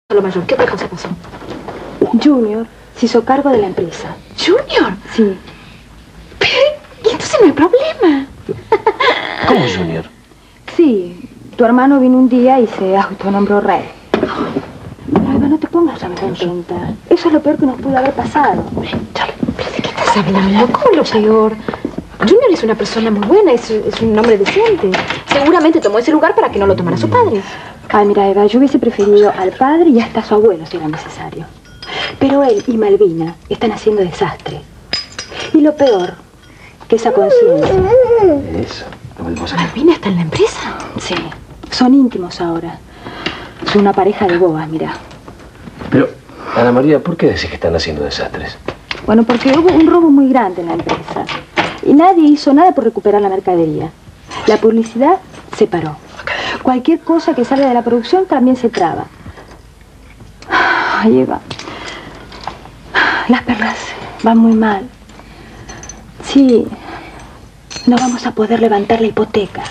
Lo mayor, ¿qué otra cosa pasó? Junior se hizo cargo de la empresa. ¿Junior? Sí. Pero, ¿y entonces no hay problema? ¿Cómo Junior? Sí, tu hermano vino un día y se autonombró rey. Alba, no te pongas tan contenta. Eso es lo peor que nos pudo haber pasado. ¿Pero de qué estás hablando? ¿Cómo lo peor? Junior es una persona muy buena, es un hombre decente. Seguramente tomó ese lugar para que no lo tomara su padre. Ay, mira, Eva, yo hubiese preferido al padre y hasta a su abuelo si era necesario. Pero él y Malvina están haciendo desastre. Y lo peor, que esa conciencia. Eso. ¿Malvina está en la empresa? Sí, son íntimos ahora. Son una pareja de bobas, mira. Pero, Ana María, ¿por qué decís que están haciendo desastres? Bueno, porque hubo un robo muy grande en la empresa. Y nadie hizo nada por recuperar la mercadería. La publicidad se paró. Cualquier cosa que salga de la producción también se traba. Ay, Eva. Las perras van muy mal. Sí, no vamos a poder levantar la hipoteca.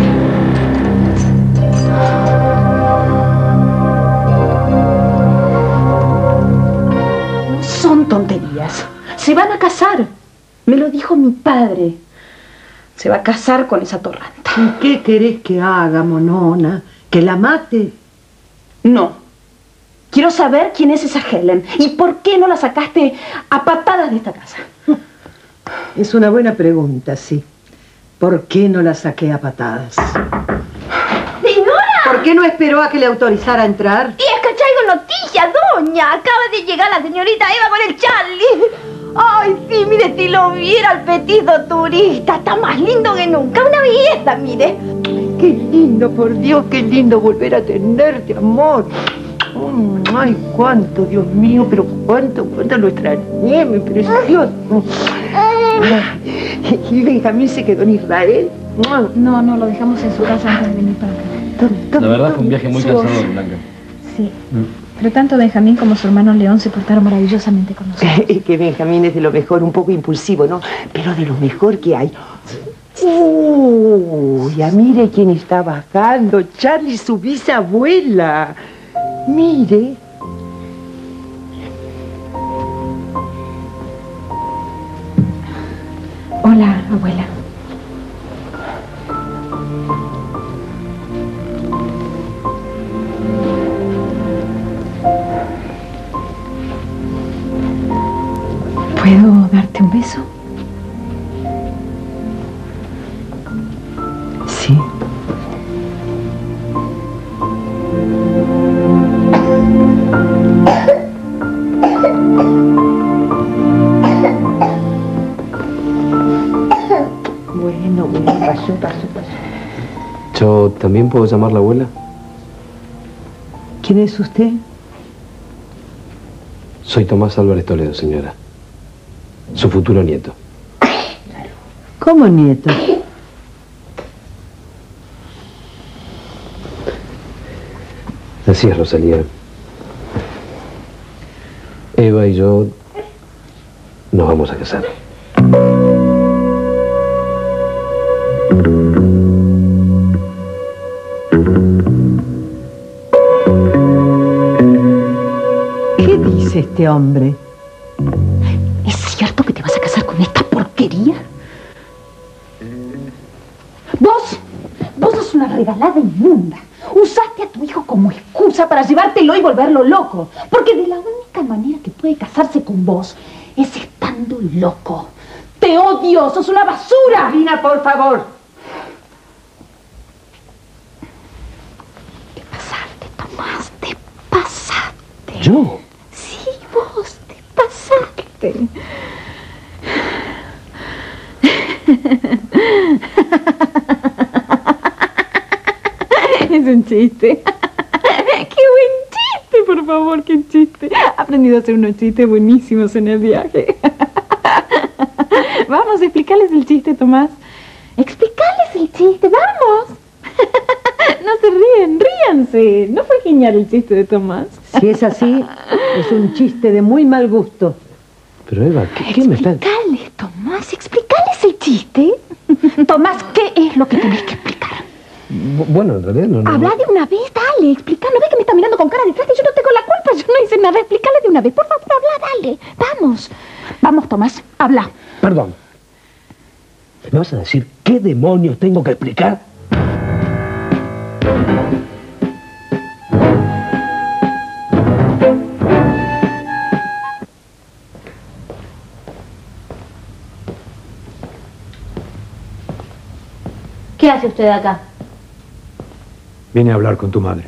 No son tonterías. Se van a casar. Me lo dijo mi padre. Se va a casar con esa torranta. ¿Y qué querés que haga, monona? ¿Que la mate? No. Quiero saber quién es esa Helen y por qué no la sacaste a patadas de esta casa. Es una buena pregunta, sí. ¿Por qué no la saqué a patadas? ¡Señora! ¿Por qué no esperó a que le autorizara a entrar? Y es que traigo noticias, doña. Acaba de llegar la señorita Eva con el Charlie. Ay, sí, mire, si lo viera el petizo turista. Está más lindo que nunca. Una belleza, mire. Qué lindo, por Dios, qué lindo volver a tenerte, amor. Ay, cuánto, Dios mío, pero cuánto lo extrañé, mi precioso. ¿Y Benjamín se quedó en Israel? No, lo dejamos en su casa antes de venir para acá. La verdad fue un viaje muy cansador, Blanca. Sí. Pero tanto Benjamín como su hermano León se portaron maravillosamente con nosotros. Es que Benjamín es de lo mejor, un poco impulsivo, ¿no? Pero de lo mejor que hay. Uy, ya mire quién está bajando. Charlie, su bisabuela. Mire. Hola, abuela. ¿Puedo darte un beso? Sí. Bueno, pasó. ¿Yo también puedo llamarla abuela? ¿Quién es usted? Soy Tomás Álvarez Toledo, señora. Su futuro nieto. ¿Cómo nieto? Así es, Rosalía. Eva y yo nos vamos a casar. ¿Qué dice este hombre? ¿Es cierto que te vas a casar con esta porquería? Vos sos una regalada inmunda. Usaste a tu hijo como excusa para llevártelo y volverlo loco. Porque de la única manera que puede casarse con vos es estando loco. ¡Te odio! ¡Sos una basura! Lina, por favor. Te pasaste, Tomás, te pasaste. ¿Yo? Sí, vos te pasaste. Es un chiste. ¡Qué buen chiste! Por favor, qué chiste. He aprendido a hacer unos chistes buenísimos en el viaje. Vamos a explicarles el chiste, Tomás. Explicarles el chiste, vamos. No se ríen, ríanse. ¿No fue genial el chiste de Tomás? Si es así, es un chiste de muy mal gusto. Pero Eva, ¿qué me está...? Explicarles, Tomás, explicarles el chiste. Tomás, ¿qué es lo que tenés que explicar? Bueno, en realidad no... Habla de una vez, dale, explica. ¿No ves que me está mirando con cara de traste y yo no tengo la culpa? una vez, explícale de una vez. Por favor, habla, dale. Vamos. Vamos, Tomás, habla. Perdón. ¿Me vas a decir qué demonios tengo que explicar? ¿Qué hace usted acá? Vine a hablar con tu madre.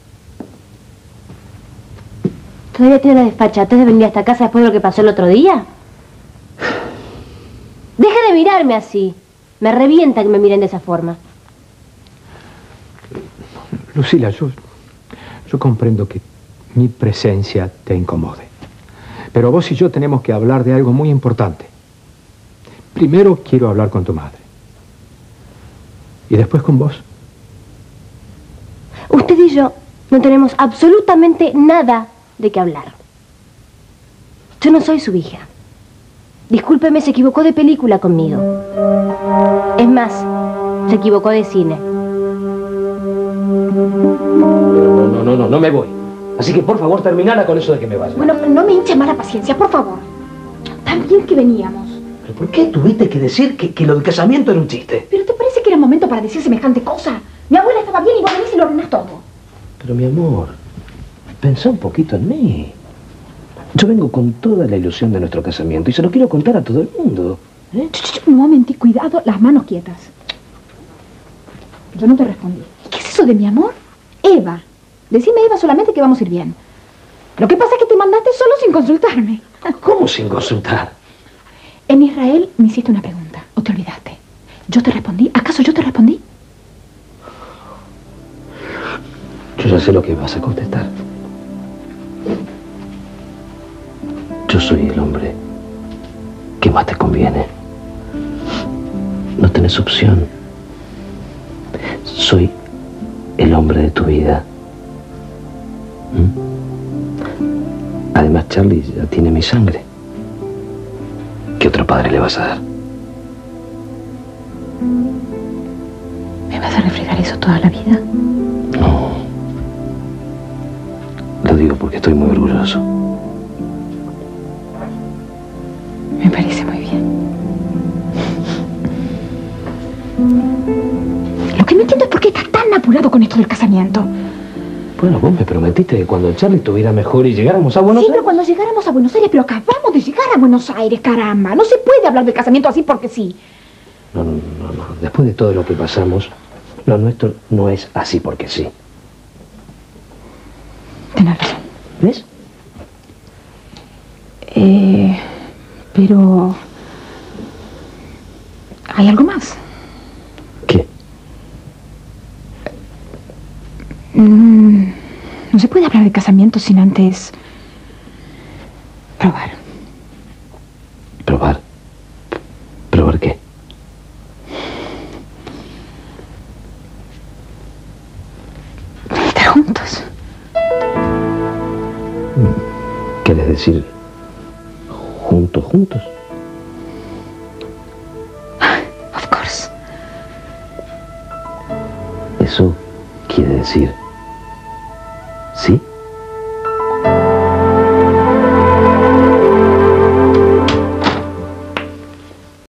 ¿Todavía tiene la desfachatez de venir a esta casa después de lo que pasó el otro día? Deje de mirarme así. Me revienta que me miren de esa forma. Lucila, yo comprendo que mi presencia te incomode. Pero vos y yo tenemos que hablar de algo muy importante. Primero quiero hablar con tu madre. Y después con vos. Usted y yo no tenemos absolutamente nada de qué hablar. Yo no soy su hija. Discúlpeme, se equivocó de película conmigo. Es más, se equivocó de cine. No me voy. Así que por favor terminala con eso de que me vaya. Bueno, no me hinche mala paciencia, por favor. Tan bien que veníamos. ¿Pero por qué tuviste que decir que lo del casamiento era un chiste? ¿Pero te parece que era momento para decir semejante cosa? Mi abuela estaba bien y vos venís y lo arruinás todo. Pero mi amor, pensá un poquito en mí. Yo vengo con toda la ilusión de nuestro casamiento y se lo quiero contar a todo el mundo. Un momentito, cuidado, las manos quietas. Yo no te respondí. ¿Qué es eso de mi amor? Eva. Decime, Eva, solamente que vamos a ir bien. Lo que pasa es que te mandaste solo sin consultarme. ¿Cómo sin consultar? En Israel me hiciste una pregunta, ¿o te olvidaste? ¿Yo te respondí? ¿Acaso yo te respondí? Yo ya sé lo que vas a contestar. Yo soy el hombre que más te conviene. No tenés opción. Soy el hombre de tu vida. Además, Charlie ya tiene mi sangre. ¿Qué otro padre le vas a dar? ¿Me vas a refregar eso toda la vida? No. Lo digo porque estoy muy orgulloso. Me parece muy bien. Lo que no entiendo es por qué estás tan apurado con esto del casamiento. Bueno, vos me prometiste que cuando Charlie estuviera mejor y llegáramos a Buenos Sí, Aires... pero cuando llegáramos a Buenos Aires, pero acabamos de llegar a Buenos Aires, caramba. No se puede hablar del casamiento así porque sí. No. Después de todo lo que pasamos, lo nuestro no es así porque sí. Tenés razón. ¿Ves? Pero... ¿hay algo más? ¿Qué? No se puede hablar de casamiento sin antes... probar. ¿Probar? ¿Probar qué? Estar juntos. ¿Quieres decir juntos? Of course. Eso quiere decir